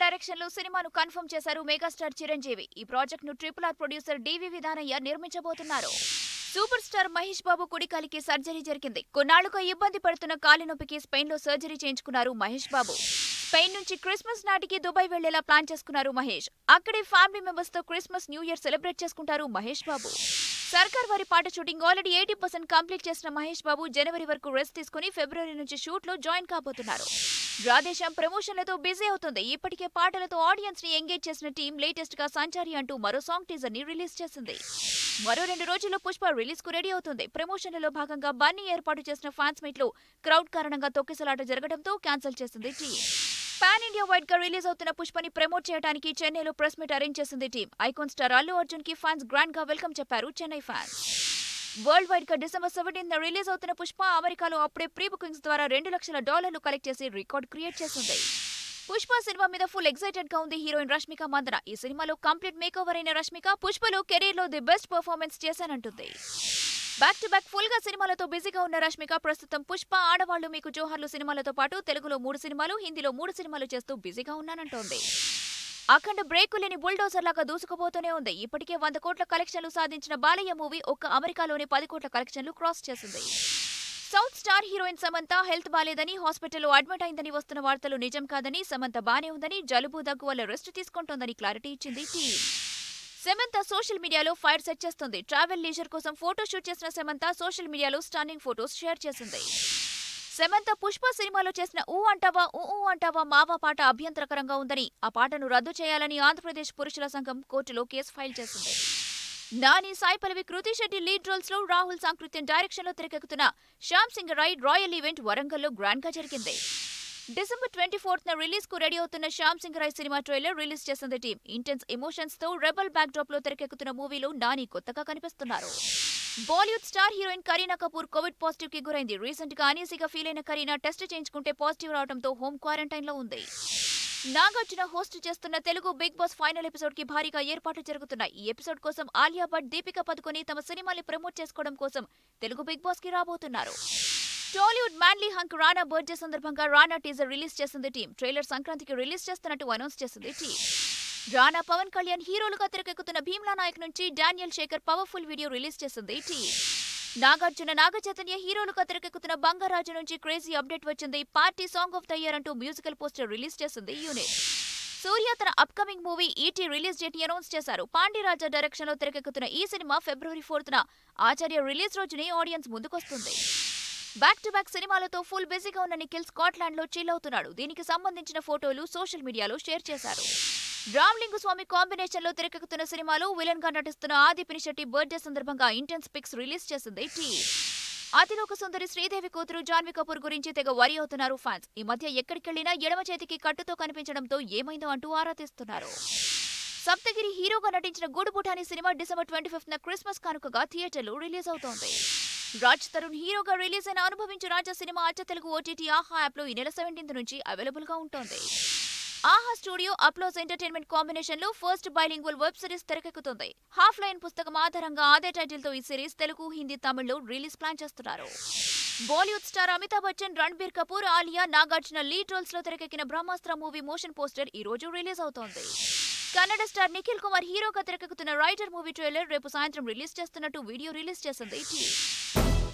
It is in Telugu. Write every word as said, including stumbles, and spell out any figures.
డైరెక్షన్ లో సినిమాను కన్ఫర్మ్ చేశారు మెగాస్టార్ చిరంజీవి. ఈ ప్రాజెక్ట్ ను triple R producer DV Danayya నిర్మించబోతున్నారు. సూపర్ స్టార్ మహేష్ బాబు కుడి కాలికి సర్జరీ జరిగింది. కొన్నాళ్లుగా ఇబ్బంది పడుతున్న కాలి నొప్పికి స్పెయిన్ లో సర్జరీ చేయించుకున్నారు మహేష్ బాబు. స్పెయిన్ నుంచి క్రిస్మస్ నాటికి దుబాయ్ వెళ్లేలా ప్లాన్ చేసుకున్నారు మహేష్. అక్కడే ఫ్యామిలీ మెంబర్స్ తో క్రిస్మస్ న్యూ ఇయర్ సెలబ్రేట్ చేసుకుంటారు Mahesh Babu. Sarkaru Vaari Paata shooting already eighty percent complete చేసిన మహేష్ బాబు జనవరి వరకు రెస్ట్ తీసుకుని ఫిబ్రవరి నుంచి షూట్ లో జాయిన్ కాబోతున్నారు. రాధేశ్యాం ప్రమోషన్లతో బిజీ అవుతుంది. ఇప్పటికే పాటలతో ఆడియన్స్ ని ఎంగేజ్ చేసిన టీం లేటెస్ట్ గా సంచారి అంటూ మరో సాంగ్ టీజర్ ని రిలీజ్ చేసింది. మరో రెండు రోజుల్లో పుష్ప రిలీజ్ కు రెడీ అవుతుంది. ప్రమోషన్లలో భాగంగా బన్నీ ఏర్పాటు చేసిన ఫ్యాన్స్ మీట్ లో క్రౌడ్ కారణంగా తొక్కిసలాట జరగడంతో క్యాన్సిల్ చేసింది టీం. పాన్ ఇండియా వైడ్ గా రిలీజ్ అవుతున్న పుష్పని ప్రమోట్ చేయడానికి చెన్నైలో ప్రెస్ మీట్ అరేంజ్ చేసింది team. Icon star Allu Arjun కి ఫ్యాన్స్ గ్రాండ్ గా వెల్కమ్ చెప్పారు చెన్నై ఫ్యాన్స్. వరల్డ్ వైడ్ గా డిసెంబర్ సెవెంటీన్త్ రిలీజ్ అవుతున్న పుష్ప అమెరికాలో అప్పుడే ప్రీ బుకింగ్స్ ద్వారా రెండు లక్షల డాలర్లు కలెక్ట్ చేసి రికార్డ్ క్రియేట్ చేసింది. పుష్ప సినిమా మీద ఫుల్ ఎక్సైటెడ్ గా ఉంది హీరోయిన్ రష్మిక మందన. ఈ సినిమాలో కంప్లీట్ మేకోవర్ అయిన రష్మిక పుష్పలో కెరీర్ లో ది బెస్ట్ పర్ఫార్మెన్స్ చేశానంటుంది. బ్యాక్ టు బ్యాక్ ఫుల్ గా సినిమాలతో బిజీగా ఉన్న రష్మిక ప్రస్తుతం పుష్ప, ఆడవాళ్లు మీకు జోహార్లు సినిమాలతో పాటు తెలుగులో మూడు సినిమాలు, హిందీలో మూడు సినిమాలు చేస్తూ బిజీగా ఉన్నానంటోంది. అఖండ బ్రేక్ లేని బుల్డోజర్ లాగా దూసుకుపోతూనే ఉంది. ఇప్పటికే వంద కోట్ల కలెక్షన్లు సాధించిన బాలయ్య మూవీ ఒక్క అమెరికాలోనే పది కోట్ల కలెక్షన్లు క్రాస్ చేసింది. South star heroine Samantha health బాలేదని, హాస్పిటల్లో అడ్మిట్ అయిందని వస్తున్న వార్తలు నిజం కాదని, సమంత బానే ఉందని, జలుబు దగ్గు వల్ల రెస్ట్ తీసుకుంటోందని క్లారిటీ ఇచ్చింది టీం. సమంత సోషల్ మీడియాలో ఫైర్ సెట్ చేస్తుంది. ట్రావెల్ లీజర్ కోసం ఫోటో షూట్ చేసిన సమంత సోషల్ మీడియాలో స్టన్నింగ్ ఫోటోస్ షేర్ చేసింది. సమంత పుష్ప సినిమాలో చేసిన ఊ అంటావా ఊ ఊ అంటావా మావా పాట అభ్యంతరకరంగా ఉందని, ఆ పాటను రద్దు చేయాలని ఆంధ్రప్రదేశ్ పురుషుల సంఘం కోర్టులో కేసు ఫైల్ చేసింది. నాని, సాయి పల్లవి, కృతి శెట్టి లీడ్ రోల్స్ లో రాహుల్ సాంకృత్యం డైరెక్షన్ లో తెరకెక్కుతున్న శ్యామ్ సింగ్ రాయ్ రాయల్ ఈవెంట్ వరంగల్లో గ్రాండ్ గా జరిగింది. డిసెంబర్ ట్వంటీ ఫోర్త్ న రిలీజ్ కు రెడీ అవుతున్న Shyam Singh Roy cinema trailer release చేసింది టీం. ఇంటెన్స్ ఎమోషన్స్ తో రెబల్ బ్యాక్ డ్రాప్ లో తెరకెక్కుతున్న మూవీలో నాని కొత్తగా కనిపిస్తున్నారు. Bollywood star heroine Kareena Kapoor Covid positive కి గురైంది. రీసెంట్ గా అనీసీగా ఫీల్ అయిన కరీనా టెస్ట్ చేయించుకుంటే పాజిటివ్ రావడంతో హోమ్ క్వారంటైన్ లో ఉంది. నాగార్జున హోస్ట్ చేస్తున్న Telugu big boss final episode కి భారీగా ఏర్పాట్లు జరుగుతున్నాయి. ఈ ఎపిసోడ్ కోసం ఆలియా భట్, దీపికా పదుకొని తమ సినిమాని ప్రమోట్ చేసుకోవడం కోసం తెలుగు బిగ్ బాస్ కి రాబోతున్నారు. Tollywood manly hunk Rana birthday సందర్భంగా రానా టీజర్ రిలీజ్ చేసింది టీం. ట్రైలర్ సంక్రాంతికి రిలీజ్ చేస్తున్నట్టు అనౌన్స్ చేసింది టీం. రానా, పవన్ కళ్యాణ్ హీరోలుగా తెరకెక్కుతున్న భీమ్లా నాయక్ నుంచి Daniel Shekhar powerful video release చేసింది టీం. నాగార్జున, నాగ చైతన్య హీరోలుగా తెరకెక్కుతున్న బంగారాజు నుంచి క్రేజీ అప్డేట్ వచ్చింది. Party song of the year అంటూ మ్యూజికల్ పోస్టర్ రిలీజ్ చేసింది యూనిట్. సూర్య తన upcoming movie ET release date ని అనౌన్స్ చేశారు. పాండిరాజా డైరెక్షన్ లో తెరకెక్కుతున్న ఈ సినిమా ఫిబ్రవరి ఫోర్త్ న ఆచార్య రిలీజ్ రోజునే ఆడియన్స్ ముందుకొస్తుంది. బ్యాక్ టు బ్యాక్ సినిమాలతో ఫుల్ బిజీగా ఉన్న నిఖిల్ స్కాట్లాండ్ లో చిల్ అవుతున్నాడు. దీనికి సంబంధించిన ఫోటోలు సోషల్ మీడియాలో షేర్ చేశారు. రామ్లింగు స్వామి కాంబినేషన్ లో తెరకెక్కుతున్న సినిమాలో విలన్ గా నటిస్తున్న ఆది పినిశెట్టి బర్త్డే సందర్భంగా ఇంటెన్స్ పిక్స్ రిలీజ్ చేసింది టీ. అతిలోక సుందరి శ్రీదేవి కూతురు జాన్వీ కపూర్ గురించి తెగ వరి అవుతున్నారు ఫ్యాన్స్. ఈ మధ్య ఎక్కడికెళ్లినా ఎడమ చేతికి కట్టుతో కనిపించడంతో ఏమైందో అంటూ ఆరా తీస్తున్నారు. సప్తగిరి హీరోగా నటించిన Guduputani cinema December twenty fifth న క్రిస్మస్ కానుకగా థియేటర్లో రిలీజ్ అవుతోంది. రాజ్ తరుణ్ హీరోగా రిలీజ్ అయిన అనుభవించు రాజా సినిమా అచ్చ తెలుగు ఓటీటీ ఆహా యాప్ లో ఈ నెల సెవెంటీన్త్ నుంచి అవైలబుల్ గా ఉంటుంది. Aha studio applause entertainment combination లో ఫస్ట్ బైలింగ్వల్ వెబ్ సిరీస్ తెరకెక్కుతుంది. హాఫ్ లైన్ పుస్తకం ఆధారంగా అదే టైటిల్ తో ఈ సిరీస్ తెలుగు, హిందీ, తమిళ్లో రిలీజ్ ప్లాన్ చేస్తున్నారు. Bollywood star Amitabh Bachchan, Ranbir Kapoor, Alia, Nagarjuna lead roles లో తెరకెక్కిన బ్రహ్మాస్త్ర మూవీ మోషన్ పోస్టర్ ఈ రోజు రిలీజ్ అవుతోంది. కన్నడ స్టార్ నిఖిల్ కుమార్ హీరోగా తెరకెక్కుతున్న రైటర్ మూవీ ట్రైలర్ రేపు సాయంత్రం రిలీజ్ చేస్తున్నట్టు వీడియో రిలీజ్ చేసింది టీ.